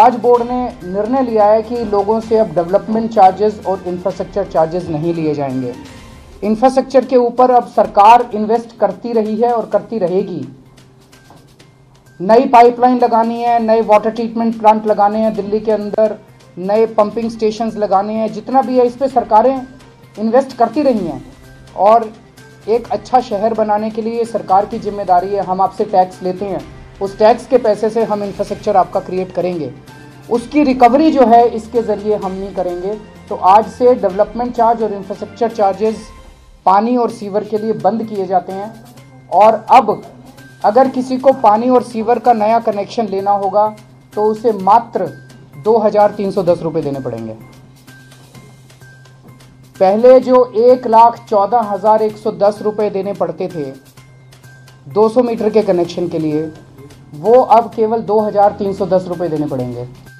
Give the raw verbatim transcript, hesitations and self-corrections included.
आज बोर्ड ने निर्णय लिया है कि लोगों से अब डेवलपमेंट चार्जेस और इंफ्रास्ट्रक्चर चार्जेस नहीं लिए जाएंगे। इंफ्रास्ट्रक्चर के ऊपर अब सरकार इन्वेस्ट करती रही है और करती रहेगी। नई पाइपलाइन लगानी है, नए वाटर ट्रीटमेंट प्लांट लगाने हैं दिल्ली के अंदर, नए पंपिंग स्टेशंस लगाने हैं, जितना भी है इस पे सरकारें इन्वेस्ट करती रही हैं। और एक अच्छा शहर बनाने के लिए सरकार की जिम्मेदारी है। हम आपसे टैक्स लेते हैं, उस टैक्स के पैसे से हम इंफ्रास्ट्रक्चर आपका क्रिएट करेंगे, उसकी रिकवरी जो है इसके ज़रिए हम नहीं करेंगे। तो आज से डेवलपमेंट चार्ज और इंफ्रास्ट्रक्चर चार्जेस पानी और सीवर के लिए बंद किए जाते हैं। और अब अगर किसी को पानी और सीवर का नया कनेक्शन लेना होगा तो उसे मात्र दो हज़ार तीन सौ दस रुपये देने पड़ेंगे। पहले जो एक लाख चौदह हज़ार एक सौ दस रुपये देने पड़ते थे दो सौ मीटर के कनेक्शन के लिए, वो अब केवल दो हज़ार तीन सौ दस रुपये देने पड़ेंगे।